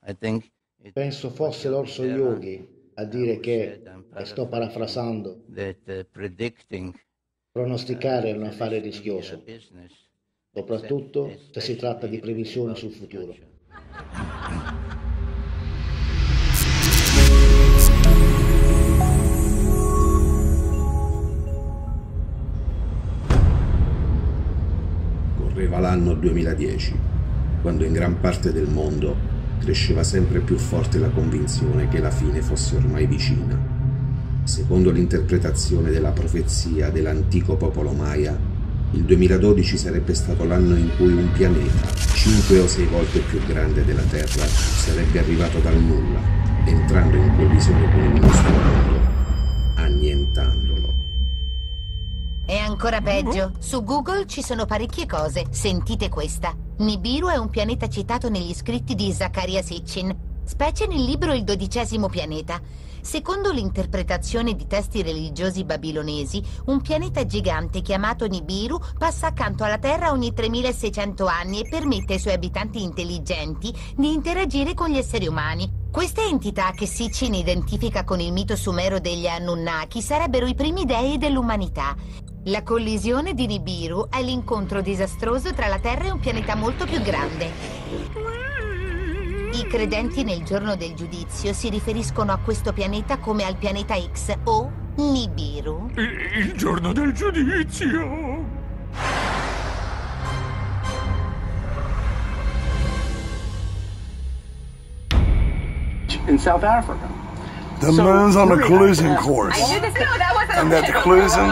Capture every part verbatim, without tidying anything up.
Penso fosse l'orso Yogi a dire che, e sto parafrasando, pronosticare è un affare rischioso, soprattutto se si tratta di previsioni sul futuro. Correva l'anno duemiladieci, quando in gran parte del mondo cresceva sempre più forte la convinzione che la fine fosse ormai vicina. Secondo l'interpretazione della profezia dell'antico popolo Maya, il duemiladodici sarebbe stato l'anno in cui un pianeta, cinque o sei volte più grande della Terra, sarebbe arrivato dal nulla, entrando in collisione con il nostro mondo, annientandolo. È ancora peggio. Su Google ci sono parecchie cose. Sentite questa. Nibiru è un pianeta citato negli scritti di Zecharia Sitchin, specie nel libro Il dodicesimo pianeta. Secondo l'interpretazione di testi religiosi babilonesi, un pianeta gigante chiamato Nibiru passa accanto alla Terra ogni tremilaseicento anni e permette ai suoi abitanti intelligenti di interagire con gli esseri umani. Queste entità, che Sitchin identifica con il mito sumero degli Anunnaki, sarebbero i primi dei dell'umanità. La collisione di Nibiru è l'incontro disastroso tra la Terra e un pianeta molto più grande. I credenti nel giorno del giudizio si riferiscono a questo pianeta come al pianeta X o Nibiru. Il giorno del giudizio! In South Africa. The moon's on a collision course, and that the collision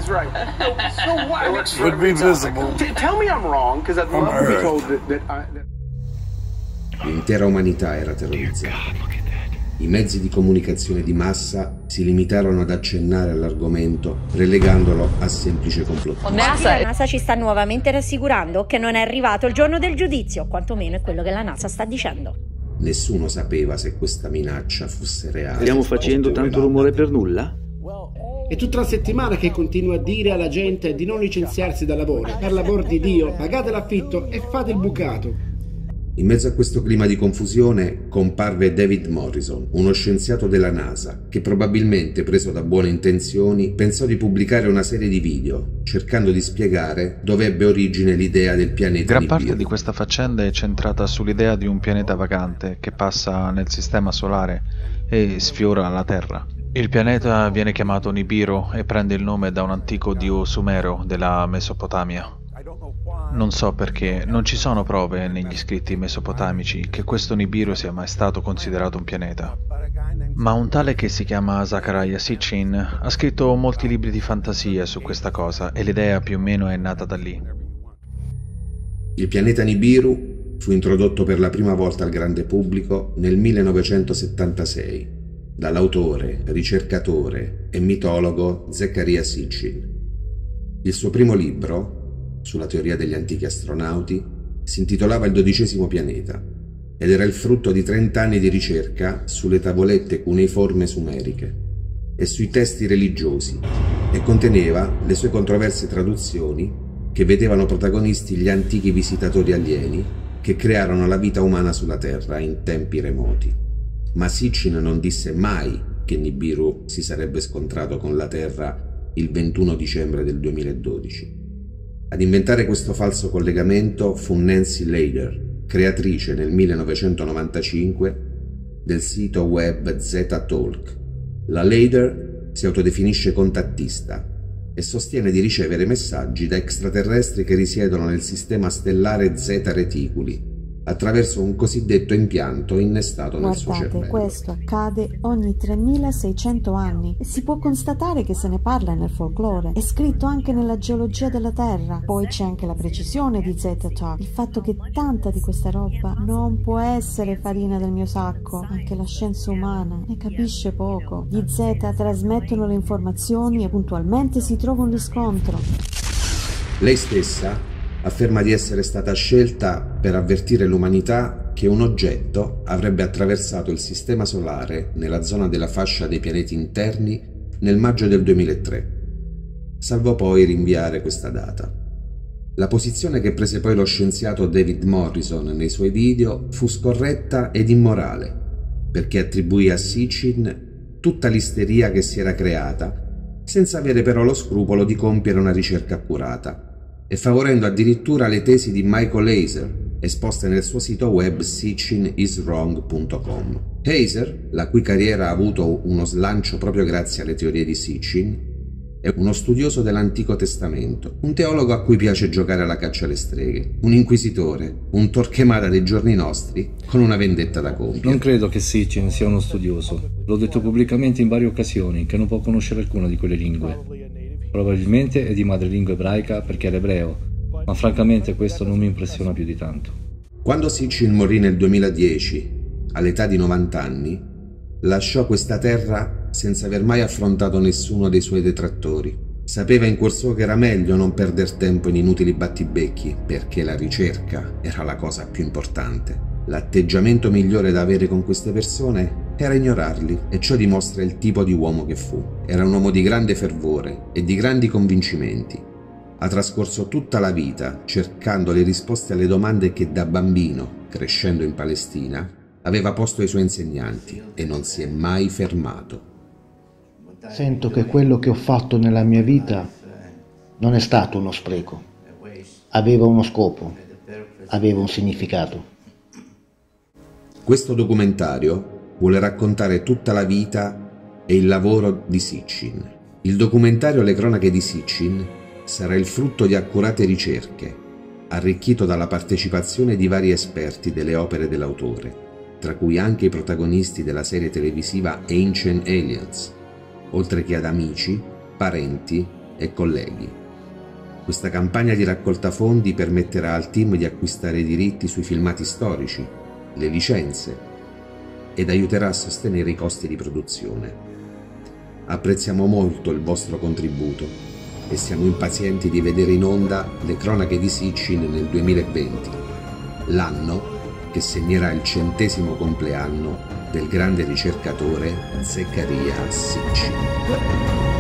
would be visible Tell me I'm wrong, because I'd love to be told that, that, I, that... L'intera umanità era terrorizzata. I mezzi di comunicazione di massa si limitarono ad accennare all'argomento, relegandolo a semplice complottismo. La NASA ci sta nuovamente rassicurando che non è arrivato il giorno del giudizio, quantomeno è quello che la NASA sta dicendo. Nessuno sapeva se questa minaccia fosse reale. Stiamo facendo tanto rumore per nulla? È tutta la settimana che continua a dire alla gente di non licenziarsi dal lavoro. Per l'amor di Dio, pagate l'affitto e fate il bucato. In mezzo a questo clima di confusione comparve David Morrison, uno scienziato della NASA, che probabilmente, preso da buone intenzioni, pensò di pubblicare una serie di video, cercando di spiegare dove ebbe origine l'idea del pianeta Gran Nibiru. parte di questa faccenda è centrata sull'idea di un pianeta vagante che passa nel sistema solare e sfiora la Terra. Il pianeta viene chiamato Nibiru e prende il nome da un antico dio sumero della Mesopotamia. Non so perché, non ci sono prove negli scritti mesopotamici che questo Nibiru sia mai stato considerato un pianeta. Ma un tale che si chiama Zecharia Sitchin ha scritto molti libri di fantasia su questa cosa e l'idea più o meno è nata da lì. Il pianeta Nibiru fu introdotto per la prima volta al grande pubblico nel millenovecentosettantasei dall'autore, ricercatore e mitologo Zecharia Sitchin. Il suo primo libro, sulla teoria degli antichi astronauti, si intitolava Il dodicesimo pianeta ed era il frutto di trent'anni di ricerca sulle tavolette cuneiforme sumeriche e sui testi religiosi e conteneva le sue controverse traduzioni che vedevano protagonisti gli antichi visitatori alieni che crearono la vita umana sulla Terra in tempi remoti. Ma Sitchin non disse mai che Nibiru si sarebbe scontrato con la Terra il ventuno dicembre del duemiladodici. Ad inventare questo falso collegamento fu Nancy Leider, creatrice nel millenovecentonovantacinque del sito web Z-Talk. La Leider si autodefinisce contattista e sostiene di ricevere messaggi da extraterrestri che risiedono nel sistema stellare Zeta Reticuli, attraverso un cosiddetto impianto innestato nel suo cervello. Guardate, questo accade ogni tremilaseicento anni e si può constatare che se ne parla nel folklore. È scritto anche nella geologia della Terra. Poi c'è anche la precisione di Z-Talk, il fatto che tanta di questa roba non può essere farina del mio sacco. Anche la scienza umana ne capisce poco. Gli Z trasmettono le informazioni e puntualmente si trova un riscontro. Lei stessa afferma di essere stata scelta per avvertire l'umanità che un oggetto avrebbe attraversato il sistema solare nella zona della fascia dei pianeti interni nel maggio del duemilatré, salvo poi rinviare questa data. La posizione che prese poi lo scienziato David Morrison nei suoi video fu scorretta ed immorale, perché attribuì a Sitchin tutta l'isteria che si era creata, senza avere però lo scrupolo di compiere una ricerca accurata, e favorendo addirittura le tesi di Michael Heiser, esposte nel suo sito web sitchin is wrong punto com. Heiser, la cui carriera ha avuto uno slancio proprio grazie alle teorie di Sitchin, è uno studioso dell'Antico Testamento, un teologo a cui piace giocare alla caccia alle streghe, un inquisitore, un Torquemada dei giorni nostri con una vendetta da compiere. Non credo che Sitchin sia uno studioso. L'ho detto pubblicamente in varie occasioni che non può conoscere alcuna di quelle lingue. Probabilmente è di madrelingua ebraica perché era ebreo, ma francamente questo non mi impressiona più di tanto. Quando Sitchin morì nel duemiladieci, all'età di novanta anni, lasciò questa terra senza aver mai affrontato nessuno dei suoi detrattori. Sapeva in cuor suo che era meglio non perder tempo in inutili battibecchi, perché la ricerca era la cosa più importante. L'atteggiamento migliore da avere con queste persone era ignorarli, e ciò dimostra il tipo di uomo che fu. Era un uomo di grande fervore e di grandi convincimenti. Ha trascorso tutta la vita cercando le risposte alle domande che da bambino, crescendo in Palestina, aveva posto ai suoi insegnanti, e non si è mai fermato. Sento che quello che ho fatto nella mia vita non è stato uno spreco. Aveva uno scopo, aveva un significato. Questo documentario vuole raccontare tutta la vita e il lavoro di Sitchin. Il documentario Le cronache di Sitchin sarà il frutto di accurate ricerche, arricchito dalla partecipazione di vari esperti delle opere dell'autore, tra cui anche i protagonisti della serie televisiva Ancient Aliens, oltre che ad amici, parenti e colleghi. Questa campagna di raccolta fondi permetterà al team di acquistare i diritti sui filmati storici, le licenze, ed aiuterà a sostenere i costi di produzione. Apprezziamo molto il vostro contributo e siamo impazienti di vedere in onda Le cronache di Sitchin nel duemilaventi, l'anno che segnerà il centesimo compleanno del grande ricercatore Zecharia Sitchin.